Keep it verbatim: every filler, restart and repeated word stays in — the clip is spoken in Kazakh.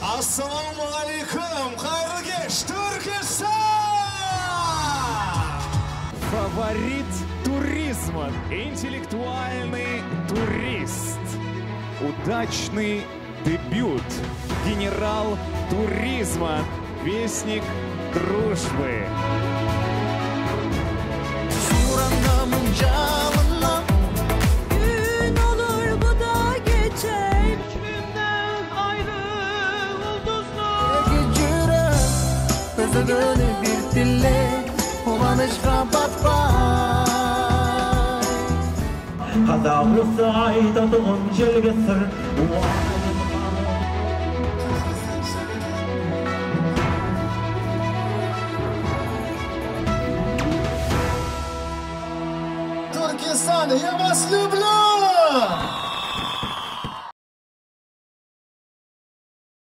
Ассалаумалейкум, хайырлы кеш, Түркістан! Фаворит туризма, интеллектуальный турист, удачный дебют, генерал туризма, вестник дружбы. Gün olur bu da geçer. Üçümden ayrı ulduzlar. Gecire kızgın bir dille Ulanış kapatmay. Hazavlı sayda doğun jelgesir. Туркестан, я вас люблю!